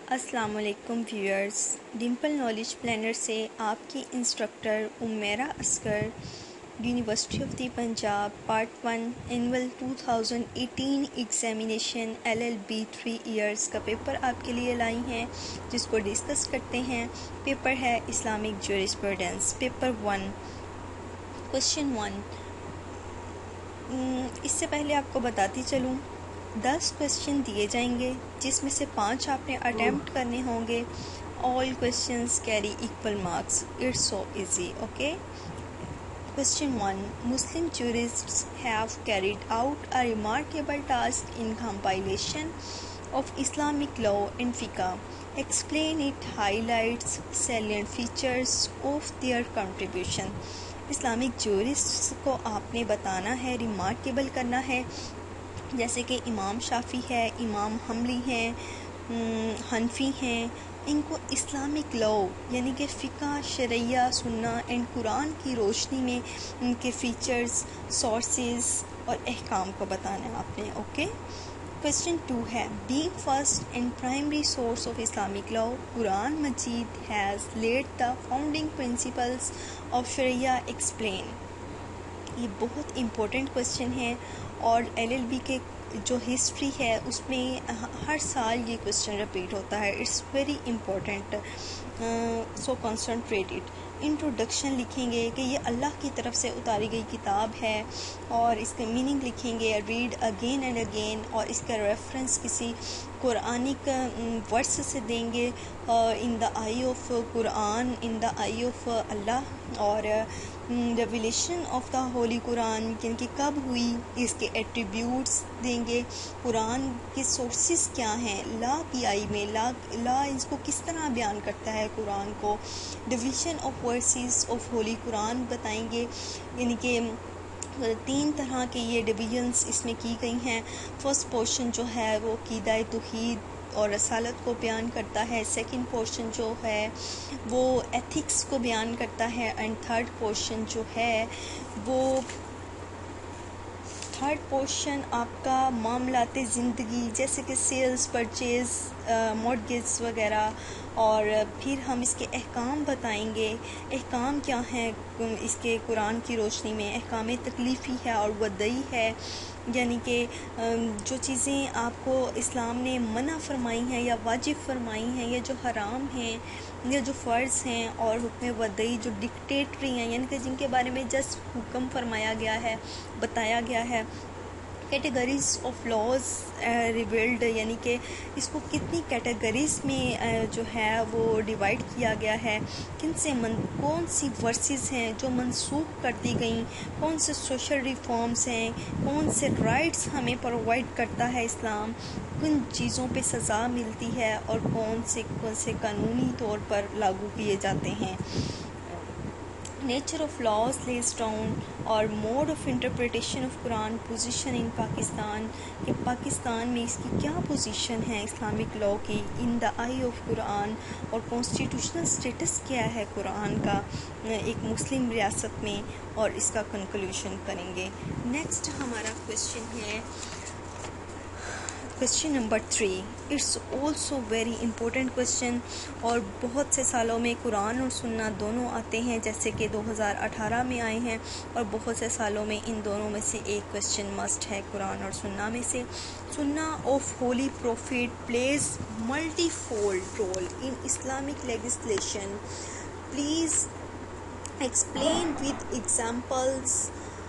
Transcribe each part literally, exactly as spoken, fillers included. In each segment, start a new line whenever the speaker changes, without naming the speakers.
السلام علیکم viewers, dimple knowledge planner سے آپ کی instructor Umaira Asghar, university of the Punjab, part one annual two thousand eighteen examination L L B three years کا paper آپ کے لیے لائی ہیں، جس کو ڈسکس کرتے ہیں۔ پیپر ہے Islamic jurisprudence, paper one, question one. اس سے پہلے آپ کو بتاتی چلوں، دس کوشچن دیے جائیں گے، جس میں سے پانچ آپ نے اٹیمپٹ کرنے ہوں گے۔ All questions carry equal marks, it's so easy, okay. Question one, Muslim jurists have carried out a remarkable task in compilation of Islamic law and fiqh. Explain it, highlights salient features of their contribution. Islamic jurists کو آپ نے بتانا ہے، remarkable کرنا ہے، جیسے کہ امام شافعی ہے، امام حنبلی ہیں، حنفی ہیں، ان کو اسلامک لا یعنی کہ فقہ، شرعیہ، سنہ اینڈ قرآن کی روشنی میں ان کے فیچرز، سورسز اور احکام کو بتانا ہے آپ نے، اوکے۔ کوشچن ٹو ہے، being first and primary source of Islamic law, Quran مجید has laid the founding principles of Sharia. Explain. یہ بہت امپورٹنٹ کوشچن ہے، اور ایل ایل بی کے جو ہسٹری ہے اس میں ہر سال یہ کوشچن رپیٹ ہوتا ہے۔ It's very important, so concentrated. Introduction لکھیں گے کہ یہ اللہ کی طرف سے اتاری گئی کتاب ہے، اور اس کے میننگ لکھیں گے، ریڈ اگین اینڈ اگین، اور اس کا ریفرنس کسی قرآنک ورس سے دیں گے، ان دا آئی of Quran, in the I of اللہ، اور revelation of the holy Quran یعنی کہ کب ہوئی، اس کے ایٹریبیوٹس دیں گے، قرآن کے سورسز کیا ہیں، لا کی آئی میں لا لا اس کو کس طرح بیان کرتا ہے قرآن کو، division of verses of holy Quran بتائیں گے، یعنی کہ تین طرح کے یہ ڈویژنس اس میں کی گئی ہیں۔ فرسٹ پورشن جو ہے وہ عقیدہ توحید اور رسالت کو بیان کرتا ہے، سیکنڈ پورشن جو ہے وہ ایتھکس کو بیان کرتا ہے، اینڈ تھرڈ پورشن جو ہے وہ تھرڈ پورشن آپ کا معاملات زندگی، جیسے کہ سیلز، پرچیز، مورگیج وغیرہ، اور پھر ہم اس کے احکام بتائیں گے۔ احکام کیا ہیں اس کے قرآن کی روشنی میں؟ احکام تکلیفی ہے اور ودعی ہے، یعنی کہ جو چیزیں آپ کو اسلام نے منع فرمائی ہیں یا واجب فرمائی ہیں، یا جو حرام ہیں یا جو فرض ہیں، اور حکم ودعی جو ڈکٹیٹری ہیں، یعنی کہ جن کے بارے میں جسٹ حکم فرمایا گیا ہے، بتایا گیا ہے۔ کیٹیگریز آف لاز ریویلڈ، یعنی کہ اس کو کتنی کیٹیگریز میں جو ہے وہ ڈیوائڈ کیا گیا ہے، کن سے من کون سی ورسز ہیں جو منسوخ کر دی گئیں، کون سے سوشل ریفارمز ہیں، کون سے رائٹس ہمیں پرووائڈ کرتا ہے اسلام، کن چیزوں پہ سزا ملتی ہے، اور کون سے کون سے قانونی طور پر لاگو کیے جاتے ہیں۔ Nature of laws lays down اور mode of interpretation of Quran, position in Pakistan, کہ پاکستان میں اس کی کیا پوزیشن ہے اسلامک لاء کی ان دا آئی آف قرآن، اور کانسٹیٹیوشنل اسٹیٹس کیا ہے قرآن کا ایک مسلم ریاست میں، اور اس کا کنکلوژن کریں گے۔ نیکسٹ ہمارا کوشچن ہے question number three, it's also very important question, اور بہت سے سالوں میں قرآن اور سنہ دونوں آتے ہیں، جیسے کہ دو ہزار اٹھارہ میں آئے ہیں، اور بہت سے سالوں میں ان دونوں میں سے ایک کوشچن مسٹ ہے قرآن اور سنہ میں سے۔ سنہ of holy prophet please multifold role in Islamic legislation, please explain with examples.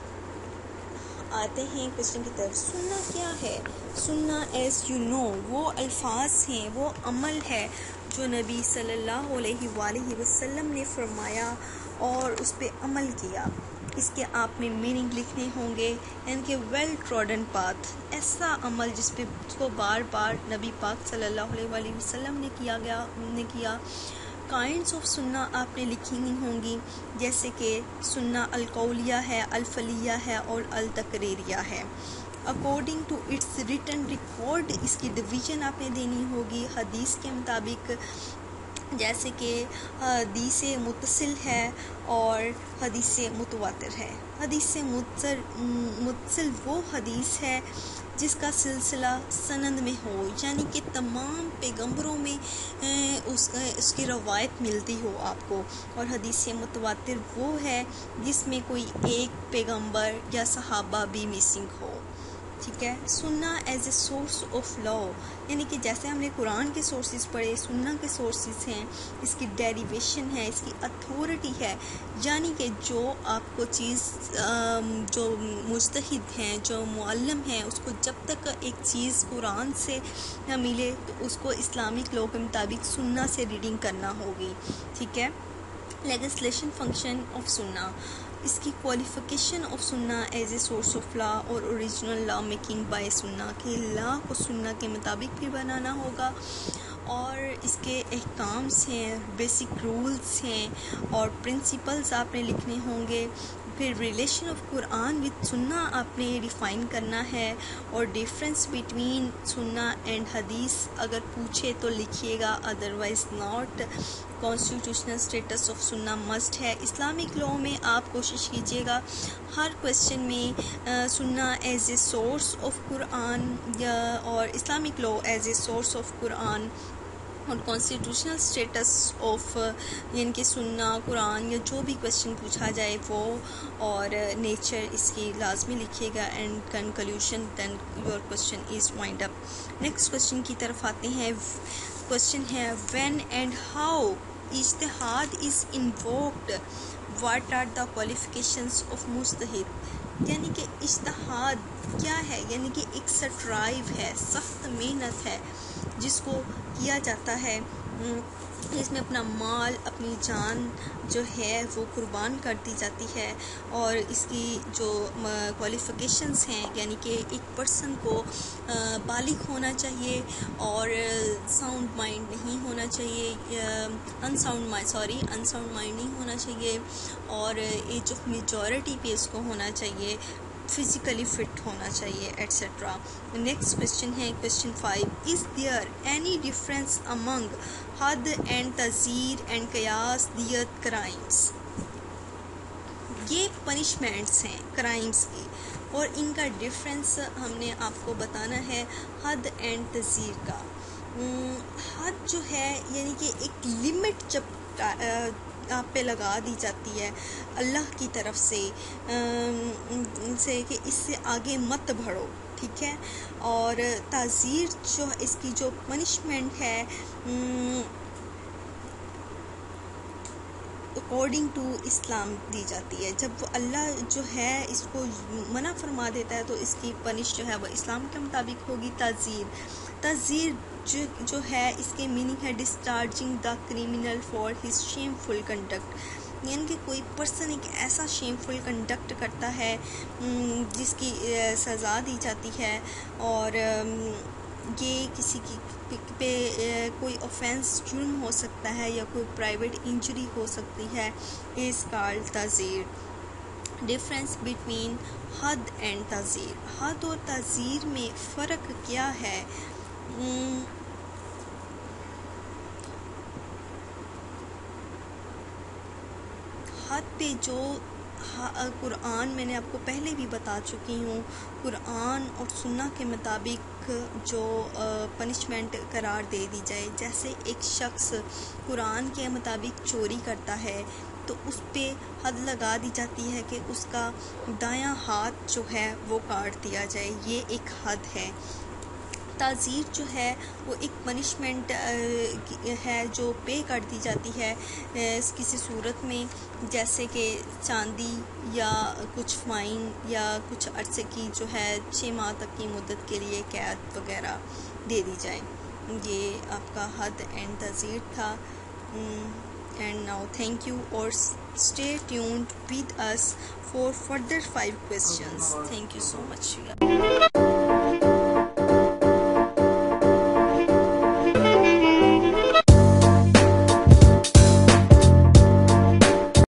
آتے ہیں کوشچن کی طرف۔ سنہ کیا ہے؟ سنہ ایز یو نو وہ الفاظ ہیں، وہ عمل ہے جو نبی صلی اللہ علیہ وآلہ وسلم نے فرمایا اور اس پہ عمل کیا۔ اس کے آپ میں میننگ لکھنے ہوں گے، یعنی کہ ویل ٹراڈن پاتھ، ایسا عمل جس پہ اس کو بار بار نبی پاک صلی اللہ علیہ وآلہ وسلم نے کیا گیا نے کیا۔ کائنڈس آف سنہ آپ نے لکھی ہوئی ہوں گی، جیسے کہ سنہ القولیہ ہے، الفعلیہ ہے، اور التقریریہ ہے۔ According to its written record اس کی ڈویژن آپ نے دینی ہوگی۔ حدیث کے مطابق جیسے کہ حدیث متصل ہے اور حدیث متواتر ہے۔ حدیث متصل وہ حدیث ہے جس کا سلسلہ سند میں ہو، یعنی کہ تمام پیغمبروں میں اس اس کی روایت ملتی ہو آپ کو، اور حدیث متواتر وہ ہے جس میں کوئی ایک پیغمبر یا صحابہ بھی مسنگ ہو، ٹھیک ہے۔ سننا as a source of law, یعنی کہ جیسے ہم نے قرآن کے سورسز پڑھے، سننا کے سورسز ہیں، اس کی ڈیریویشن ہے، اس کی اتھارٹی ہے، یعنی کہ جو آپ کو چیز جو مجتہد ہیں، جو معلم ہیں، اس کو جب تک ایک چیز قرآن سے نہ ملے تو اس کو اسلامک لاء کے مطابق سننا سے ریڈنگ کرنا ہوگی، ٹھیک ہے۔ لیجسلیشن فنکشن آف سننا، اس کی کوالیفیکیشن آف سننا as a source of law اور اوریجنل لا میکنگ بائی سننا، کہ لا کو سننا کے مطابق بھی بنانا ہوگا، اور اس کے احکامس ہیں، بیسک رولز ہیں اور پرنسپلز آپ نے لکھنے ہوں گے۔ پھر ریلیشن آف قرآن وتھ سننا آپ نے ڈیفائن کرنا ہے، اور ڈفرینس بٹوین سننا اینڈ حدیث اگر پوچھے تو لکھیے گا، otherwise not. Constitutional status of سننا مسٹ ہے۔ اسلامک لاء میں آپ کوشش کیجیے گا ہر کویشچن میں سننا as a source of Quran یا اور Islamic law as a source of Quran, اور کانسٹیٹیوشنل اسٹیٹس آف یعنی کہ سننا قرآن یا جو بھی کویشچن پوچھا جائے وہ، اور نیچر اس کی لازمی لکھیے گا، and conclusion then your question is wind up. Next question کی طرف آتے ہیں۔ کویشچن ہے وین اینڈ ہاؤ اجتہاد is invoked, what are the qualifications of مجتہد، یعنی کہ اجتہاد کیا ہے، یعنی کہ ایک سٹرائیو ہے، سخت محنت ہے جس کو کیا جاتا ہے، اس میں اپنا مال، اپنی جان جو ہے وہ قربان کر دی جاتی ہے، اور اس کی جو کوالیفیکیشنز ہیں، یعنی کہ ایک پرسن کو بالغ ہونا چاہیے اور ساؤنڈ مائنڈ نہیں ہونا چاہیے، unsound mind sorry unsound mind نہیں ہونا چاہیے، اور ایج آف میجورٹی پہ اس کو ہونا چاہیے، فزیکلی فٹ ہونا چاہیے ایٹسٹرا۔ نیکسٹ کویشچن ہے question five, is there any difference among حد اینڈ تعزیر اینڈ قیاس دیت کرائمس، یہ پنشمنٹس ہیں کرائمس کی، اور ان کا ڈفرینس ہم نے آپ کو بتانا ہے حد اینڈ تعزیر کا۔ حد جو ہے یعنی کہ ایک لمٹ جب آپ پہ لگا دی جاتی ہے اللہ کی طرف سے سے کہ اس سے آگے مت بڑھو، ٹھیک ہے، اور تعزیر جو اس کی جو پنشمنٹ ہے اکارڈنگ ٹو اسلام دی جاتی ہے، جب وہ اللہ جو ہے اس کو منع فرما دیتا ہے تو اس کی پنش جو ہے وہ اسلام کے مطابق ہوگی۔ تعزیر تعزیر جو جو ہے اس کے میننگ ہے discharging the criminal for his shameful conduct, یعنی کہ کوئی پرسن ایک ایسا شیم فل کنڈکٹ کرتا ہے جس کی سزا دی جاتی ہے، اور یہ کسی کی پہ کوئی آفینس جرم ہو سکتا ہے یا کوئی پرائیویٹ انجری ہو سکتی ہے، از کالڈ تعزیر۔ ڈفرینس بٹوین حد اینڈ تعزیر، حد اور تعزیر میں فرق کیا ہے؟ حد پہ جو قرآن میں نے آپ کو پہلے بھی بتا چکی ہوں، قرآن اور سنہ کے مطابق جو پنشمنٹ قرار دے دی جائے، جیسے ایک شخص قرآن کے مطابق چوری کرتا ہے تو اس پہ حد لگا دی جاتی ہے کہ اس کا دایاں ہاتھ جو ہے وہ کاٹ دیا جائے، یہ ایک حد ہے۔ تعزیر جو ہے وہ ایک پنشمنٹ ہے جو پے کر دی جاتی ہے کسی صورت میں، جیسے کہ چاندی یا کچھ فائن یا کچھ عرصے کی جو ہے چھ ماہ تک کی مدت کے لیے قید وغیرہ دے دی جائے۔ یہ آپ کا حد اینڈ تعزیر تھا۔ اینڈ ناؤ تھینک یو اور stay tuned with us for further five questions. Thank you so much.